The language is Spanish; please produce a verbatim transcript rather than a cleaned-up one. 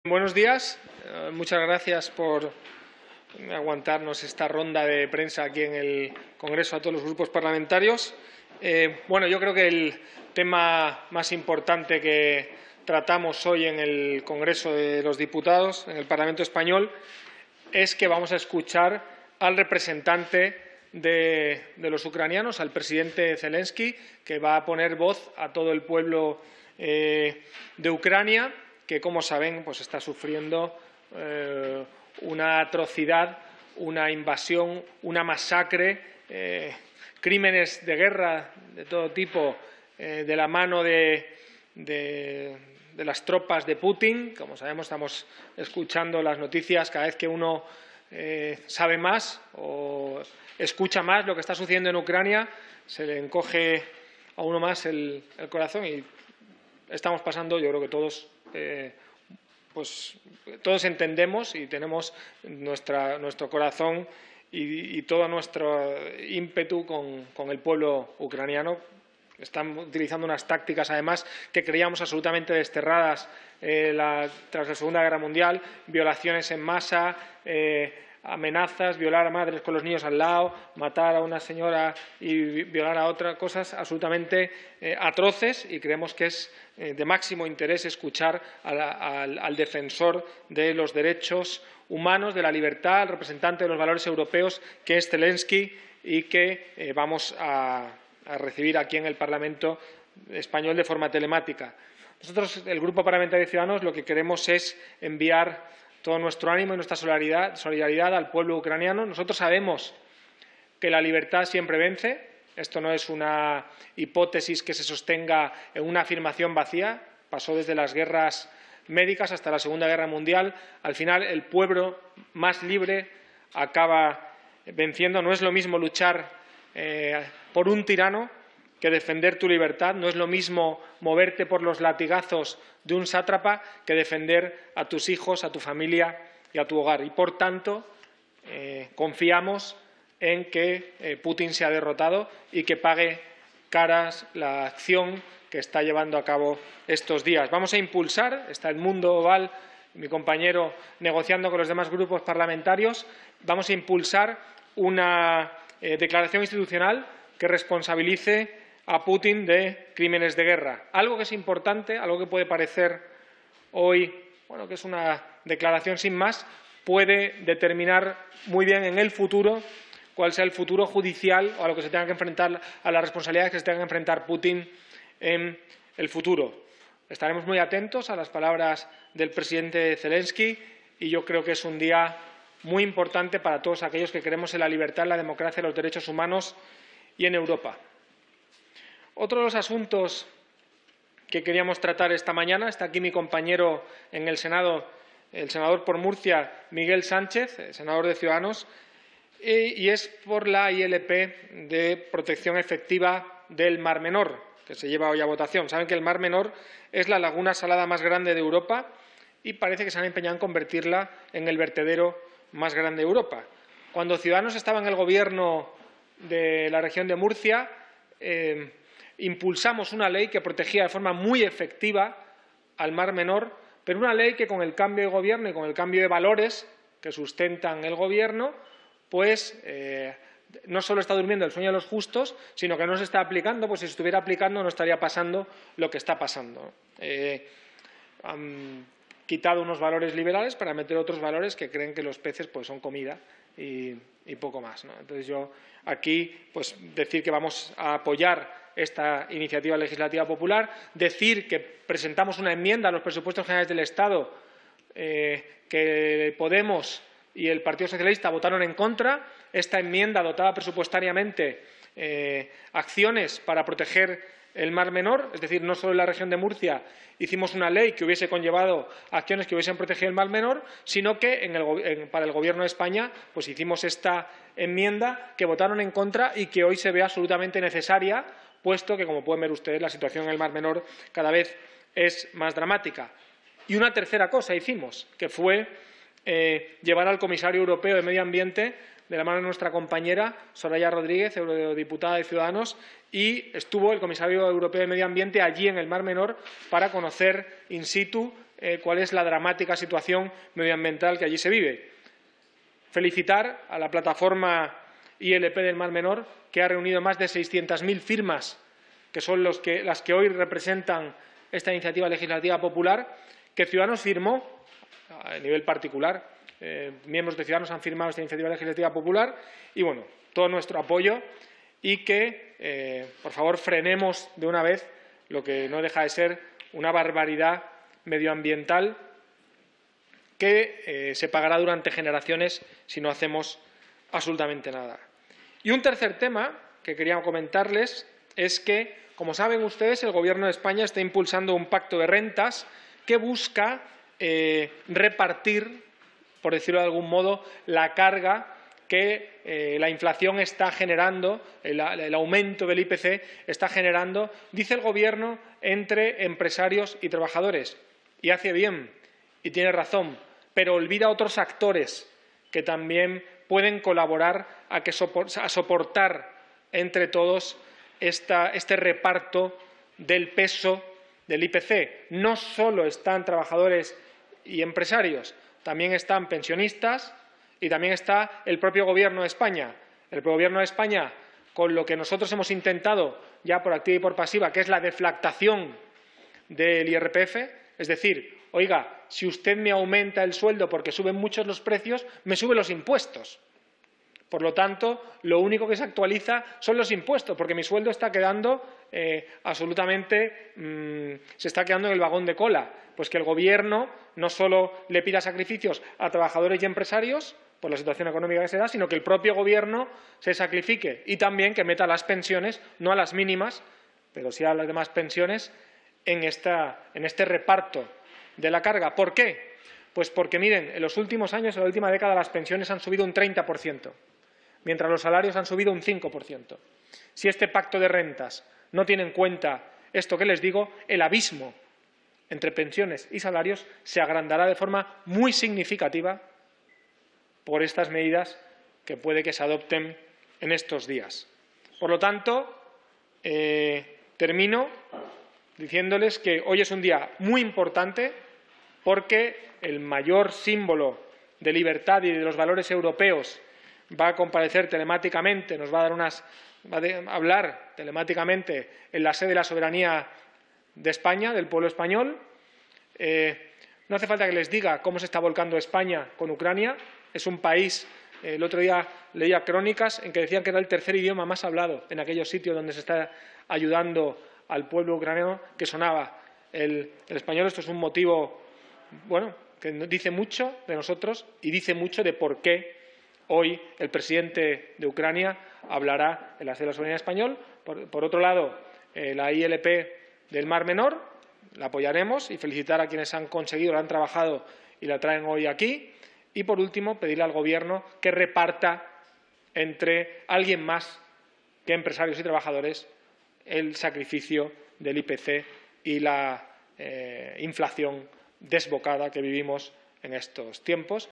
Buenos días. Eh, muchas gracias por aguantarnos esta ronda de prensa aquí en el Congreso a todos los grupos parlamentarios. Eh, bueno, yo creo que el tema más importante que tratamos hoy en el Congreso de los Diputados, en el Parlamento español, es que vamos a escuchar al representante de, de los ucranianos, al presidente Zelensky, que va a poner voz a todo el pueblo eh, de Ucrania, que, como saben, pues está sufriendo eh, una atrocidad, una invasión, una masacre, eh, crímenes de guerra de todo tipo eh, de la mano de, de, de las tropas de Putin. Como sabemos, estamos escuchando las noticias cada vez que uno eh, sabe más o escucha más lo que está sucediendo en Ucrania, se le encoge a uno más el, el corazón y estamos pasando, yo creo que todos, eh, pues todos entendemos y tenemos nuestra, nuestro corazón y, y todo nuestro ímpetu con, con el pueblo ucraniano. Están utilizando unas tácticas, además, que creíamos absolutamente desterradas eh, la, tras la Segunda Guerra Mundial, violaciones en masa, eh, amenazas, violar a madres con los niños al lado, matar a una señora y violar a otra, cosas absolutamente eh, atroces, y creemos que es eh, de máximo interés escuchar a la, al, al defensor de los derechos humanos, de la libertad, al representante de los valores europeos, que es Zelensky, y que eh, vamos a, a recibir aquí en el Parlamento español de forma telemática. Nosotros, el Grupo Parlamentario de Ciudadanos, lo que queremos es enviar todo nuestro ánimo y nuestra solidaridad, solidaridad al pueblo ucraniano. Nosotros sabemos que la libertad siempre vence. Esto no es una hipótesis que se sostenga en una afirmación vacía. Pasó desde las guerras médicas hasta la Segunda Guerra Mundial. Al final, el pueblo más libre acaba venciendo. No es lo mismo luchar eh, por un tirano que defender tu libertad. No es lo mismo moverte por los latigazos de un sátrapa que defender a tus hijos, a tu familia y a tu hogar. Y, por tanto, eh, confiamos en que eh, Putin sea derrotado y que pague caras la acción que está llevando a cabo estos días. Vamos a impulsar, está el Mundo Oval, mi compañero, negociando con los demás grupos parlamentarios, vamos a impulsar una eh, declaración institucional que responsabilice a Putin de crímenes de guerra. Algo que es importante, algo que puede parecer hoy, bueno, que es una declaración sin más, puede determinar muy bien en el futuro cuál sea el futuro judicial o a lo que se tenga que enfrentar, a las responsabilidades que se tenga que enfrentar Putin en el futuro. Estaremos muy atentos a las palabras del presidente Zelensky y yo creo que es un día muy importante para todos aquellos que creemos en la libertad, en la democracia, en los derechos humanos y en Europa. Otro de los asuntos que queríamos tratar esta mañana, está aquí mi compañero en el Senado, el senador por Murcia, Miguel Sánchez, senador de Ciudadanos, y es por la I L P de protección efectiva del Mar Menor, que se lleva hoy a votación. Saben que el Mar Menor es la laguna salada más grande de Europa y parece que se han empeñado en convertirla en el vertedero más grande de Europa. Cuando Ciudadanos estaba en el gobierno de la región de Murcia, eh, impulsamos una ley que protegía de forma muy efectiva al Mar Menor, pero una ley que, con el cambio de gobierno y con el cambio de valores que sustentan el gobierno, pues eh, no solo está durmiendo el sueño de los justos, sino que no se está aplicando, pues si se estuviera aplicando no estaría pasando lo que está pasando. Eh, han quitado unos valores liberales para meter otros valores que creen que los peces pues son comida y, y poco más, ¿no? Entonces yo aquí pues decir que vamos a apoyar esta iniciativa legislativa popular, decir que presentamos una enmienda a los presupuestos generales del Estado eh, que Podemos y el Partido Socialista votaron en contra. Esta enmienda dotaba presupuestariamente eh, acciones para proteger el Mar Menor, es decir, no solo en la región de Murcia hicimos una ley que hubiese conllevado acciones que hubiesen protegido el Mar Menor, sino que en el, en, para el Gobierno de España pues hicimos esta enmienda que votaron en contra y que hoy se ve absolutamente necesaria, puesto que, como pueden ver ustedes, la situación en el Mar Menor cada vez es más dramática. Y una tercera cosa hicimos, que fue eh, llevar al Comisario Europeo de Medio Ambiente de la mano de nuestra compañera Soraya Rodríguez, eurodiputada de Ciudadanos, y estuvo el Comisario Europeo de Medio Ambiente allí en el Mar Menor para conocer in situ eh, cuál es la dramática situación medioambiental que allí se vive. Felicitar a la plataforma I L P del Mar Menor, que ha reunido más de seiscientas mil firmas, que son los que, las que hoy representan esta iniciativa legislativa popular, que Ciudadanos firmó a nivel particular. Eh, miembros de Ciudadanos han firmado esta iniciativa legislativa popular y, bueno, todo nuestro apoyo y que, eh, por favor, frenemos de una vez lo que no deja de ser una barbaridad medioambiental que eh, se pagará durante generaciones si no hacemos absolutamente nada. Y un tercer tema que quería comentarles es que, como saben ustedes, el Gobierno de España está impulsando un pacto de rentas que busca eh, repartir, por decirlo de algún modo, la carga que eh, la inflación está generando, el, el aumento del I P C está generando, dice el Gobierno, entre empresarios y trabajadores. Y hace bien, y tiene razón, pero olvida otros actores que también pueden colaborar a, que sopor a soportar entre todos esta, este reparto del peso del I P C. No solo están trabajadores y empresarios, también están pensionistas y también está el propio Gobierno de España. El propio Gobierno de España, con lo que nosotros hemos intentado ya por activa y por pasiva, que es la deflactación del I R P F, es decir, oiga, si usted me aumenta el sueldo porque suben muchos los precios, me sube los impuestos. Por lo tanto, lo único que se actualiza son los impuestos, porque mi sueldo está quedando eh, absolutamente, mmm, se está quedando en el vagón de cola. Pues que el Gobierno no solo le pida sacrificios a trabajadores y empresarios por la situación económica que se da, sino que el propio Gobierno se sacrifique y también que meta las pensiones, no a las mínimas, pero sí a las demás pensiones, en, esta, en este reparto de la carga. ¿Por qué? Pues porque, miren, en los últimos años, en la última década, las pensiones han subido un treinta por ciento, mientras los salarios han subido un cinco por ciento. Si este pacto de rentas no tiene en cuenta esto que les digo, el abismo entre pensiones y salarios se agrandará de forma muy significativa por estas medidas que puede que se adopten en estos días. Por lo tanto, eh, termino diciéndoles que hoy es un día muy importante porque el mayor símbolo de libertad y de los valores europeos va a comparecer telemáticamente, nos va a dar unas, va a hablar telemáticamente en la sede de la soberanía de España, del pueblo español. Eh, no hace falta que les diga cómo se está volcando España con Ucrania. Es un país, eh, el otro día leía crónicas en que decían que era el tercer idioma más hablado en aquellos sitios donde se está ayudando al pueblo ucraniano, que sonaba el, el español. Esto es un motivo, bueno, que dice mucho de nosotros y dice mucho de por qué hoy el presidente de Ucrania hablará en la sede de la soberanía español. Por, por otro lado, eh, la I L P del Mar Menor, la apoyaremos y felicitar a quienes han conseguido, la han trabajado y la traen hoy aquí. Y, por último, pedirle al Gobierno que reparta entre alguien más que empresarios y trabajadores el sacrificio del I P C y la eh, inflación desbocada que vivimos en estos tiempos.